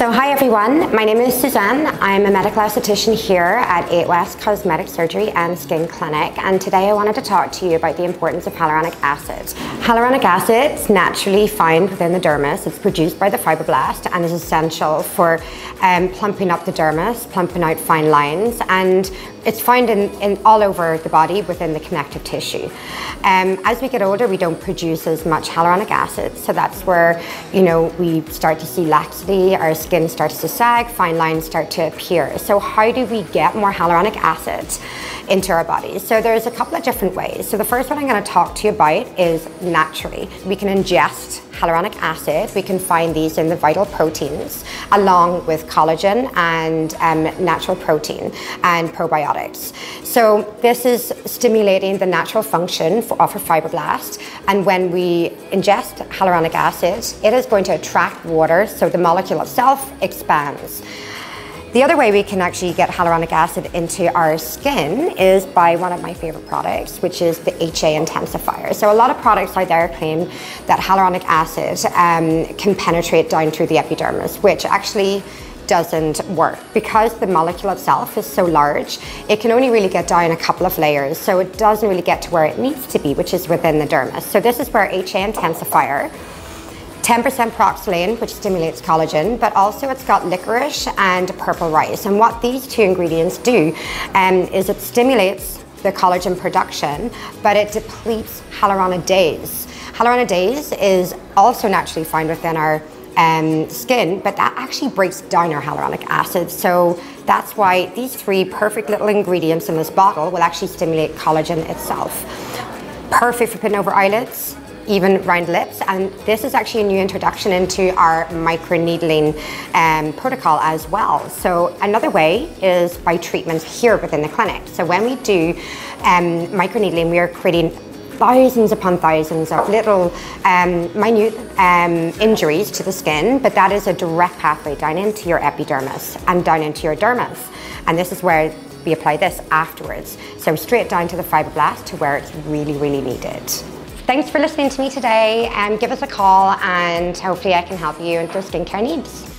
So hi everyone, my name is Suzanne. I'm a medical aesthetician here at 8 West Cosmetic Surgery and Skin Clinic, and today I wanted to talk to you about the importance of hyaluronic acid. Hyaluronic acid is naturally found within the dermis. It's produced by the fibroblast and is essential for plumping up the dermis, plumping out fine lines, and it's found in all over the body within the connective tissue. As we get older, we don't produce as much hyaluronic acid, so that's where, you know, we start to see laxity, our skin starts to sag, fine lines start to appear. So how do we get more hyaluronic acid into our bodies? So there's a couple of different ways. So the first one I'm going to talk to you about is naturally. We can ingest hyaluronic acid. We can find these in the vital proteins along with collagen and natural protein and probiotics. So this is stimulating the natural function of a fibroblast, and when we ingest hyaluronic acid, it is going to attract water, so the molecule itself expands. The other way we can actually get hyaluronic acid into our skin is by one of my favorite products, which is the HA intensifier. So a lot of products out there claim that hyaluronic acid can penetrate down through the epidermis, which actually doesn't work. Because the molecule itself is so large, it can only really get down a couple of layers, so it doesn't really get to where it needs to be, which is within the dermis. So this is where HA intensifier, 10% peroxylane, which stimulates collagen, but also it's got licorice and purple rice. And what these two ingredients do is it stimulates the collagen production, but it depletes hyaluronidase. Hyaluronidase is also naturally found within our skin, but that actually breaks down our hyaluronic acid. So that's why these three perfect little ingredients in this bottle will actually stimulate collagen itself. Perfect for putting over eyelids, even round lips, and this is actually a new introduction into our microneedling protocol as well. So another way is by treatments here within the clinic. So when we do microneedling, we are creating thousands upon thousands of little minute injuries to the skin, but that is a direct pathway down into your epidermis and down into your dermis. And this is where we apply this afterwards. So straight down to the fibroblast to where it's really, really needed. Thanks for listening to me today, and give us a call and hopefully I can help you with your skincare needs.